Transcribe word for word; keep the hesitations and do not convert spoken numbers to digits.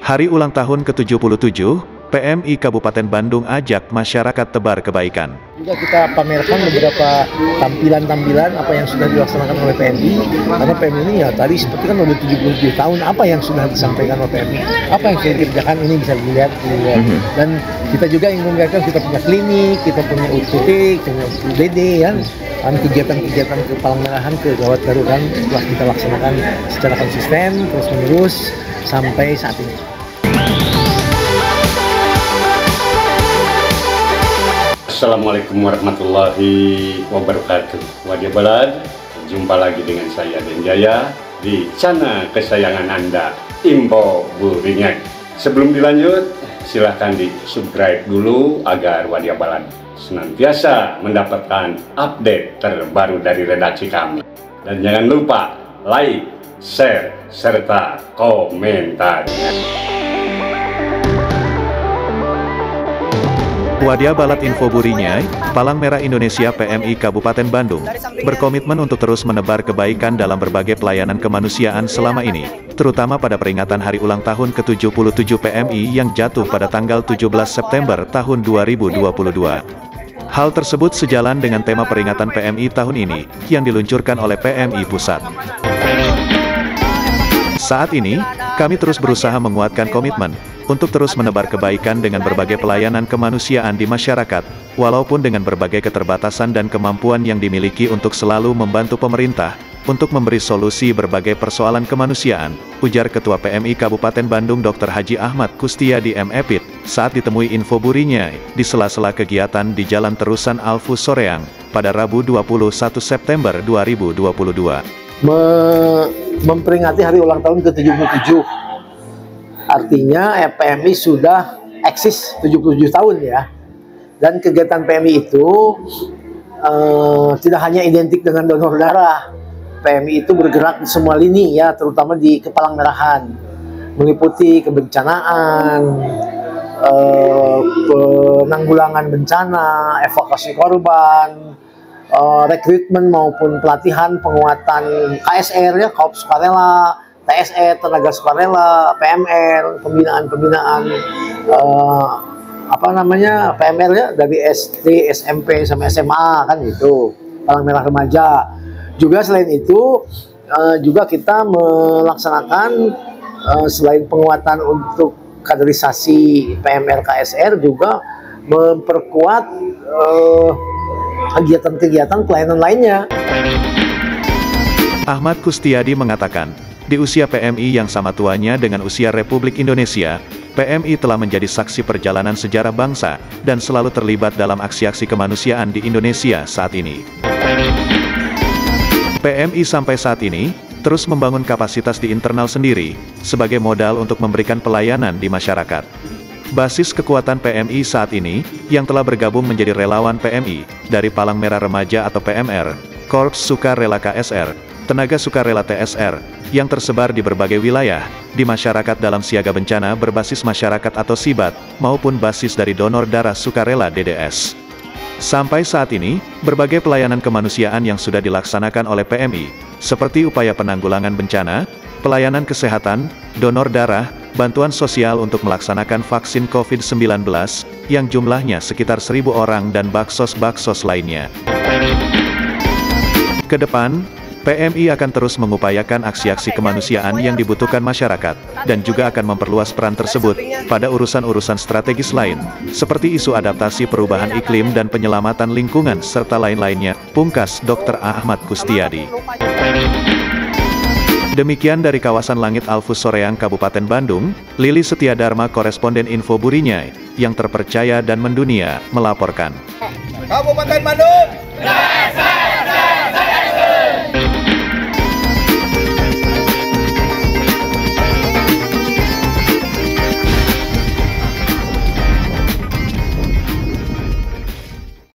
Hari ulang tahun ke tujuh puluh tujuh, P M I Kabupaten Bandung ajak masyarakat tebar kebaikan. Juga kita pamerkan beberapa tampilan-tampilan apa yang sudah dilaksanakan oleh P M I. Karena P M I ini ya tadi seperti kan udah tujuh puluh tujuh tahun, apa yang sudah disampaikan oleh P M I, apa yang sudah dikerjakan ini bisa dilihat. dilihat. Mm-hmm. Dan kita juga ingin memperlihatkan kita punya klinik, kita punya U T T, punya U B D ya. Dan kegiatan-kegiatan ke Palang-Merahan, ke Gawat Darurat telah kita laksanakan secara konsisten, terus-menerus sampai saat ini. Assalamualaikum warahmatullahi wabarakatuh. Wadia Balad, jumpa lagi dengan saya Den Jaya di channel kesayangan Anda, Info Buringan. Sebelum dilanjut, silahkan di subscribe dulu agar Wadia Balad senantiasa mendapatkan update terbaru dari redaksi kami. Dan jangan lupa like, share, serta komentar. Wadia Balad Info Burinyai, Palang Merah Indonesia P M I Kabupaten Bandung, berkomitmen untuk terus menebar kebaikan dalam berbagai pelayanan kemanusiaan selama ini, terutama pada peringatan hari ulang tahun ke tujuh puluh tujuh P M I yang jatuh pada tanggal tujuh belas September tahun dua ribu dua puluh dua. Hal tersebut sejalan dengan tema peringatan P M I tahun ini, yang diluncurkan oleh P M I Pusat. Saat ini, kami terus berusaha menguatkan komitmen untuk terus menebar kebaikan dengan berbagai pelayanan kemanusiaan di masyarakat, walaupun dengan berbagai keterbatasan dan kemampuan yang dimiliki untuk selalu membantu pemerintah, untuk memberi solusi berbagai persoalan kemanusiaan, ujar Ketua P M I Kabupaten Bandung Doktor Haji Ahmad Kustiyadi M Epit, saat ditemui Info Burinyai, di sela-sela kegiatan di Jalan Terusan Alfus Soreang, pada Rabu dua puluh satu September dua ribu dua puluh dua. Me- memperingati hari ulang tahun ke tujuh puluh tujuh. Artinya eh, P M I sudah eksis tujuh puluh tujuh tahun ya. Dan kegiatan P M I itu eh, tidak hanya identik dengan donor darah. P M I itu bergerak di semua lini ya, terutama di Kepalang-Merahan, meliputi kebencanaan, eh, penanggulangan bencana, evakuasi korban, eh, rekrutmen maupun pelatihan penguatan K S R ya, Korps Sukarela, T S E, tenaga sukarela, P M R, pembinaan-pembinaan uh, apa namanya P M R ya, dari S D, S M P sampai S M A kan gitu, Palang Merah Remaja. Juga selain itu uh, juga kita melaksanakan uh, selain penguatan untuk kaderisasi P M R K S R, juga memperkuat uh, kegiatan-kegiatan pelayanan lainnya. Ahmad Kustiyadi mengatakan, di usia P M I yang sama tuanya dengan usia Republik Indonesia, P M I telah menjadi saksi perjalanan sejarah bangsa, dan selalu terlibat dalam aksi-aksi kemanusiaan di Indonesia saat ini. P M I sampai saat ini, terus membangun kapasitas di internal sendiri, sebagai modal untuk memberikan pelayanan di masyarakat. Basis kekuatan P M I saat ini, yang telah bergabung menjadi relawan P M I, dari Palang Merah Remaja atau P M R, Korps Sukarela K S R, Tenaga Sukarela T S R, yang tersebar di berbagai wilayah, di masyarakat dalam siaga bencana berbasis masyarakat atau SIBAT, maupun basis dari donor darah sukarela D D S. Sampai saat ini, berbagai pelayanan kemanusiaan yang sudah dilaksanakan oleh P M I, seperti upaya penanggulangan bencana, pelayanan kesehatan, donor darah, bantuan sosial untuk melaksanakan vaksin COVID sembilan belas, yang jumlahnya sekitar seribu orang, dan baksos-baksos lainnya. Kedepan, P M I akan terus mengupayakan aksi-aksi kemanusiaan yang dibutuhkan masyarakat, dan juga akan memperluas peran tersebut pada urusan-urusan strategis lain, seperti isu adaptasi perubahan iklim dan penyelamatan lingkungan serta lain-lainnya, pungkas Doktor Ahmad Kustiyadi. Demikian dari kawasan Langit Alfus Soreang Kabupaten Bandung, Lili Setiadharma, koresponden Info Burinyai, yang terpercaya dan mendunia, melaporkan. Kabupaten Bandung.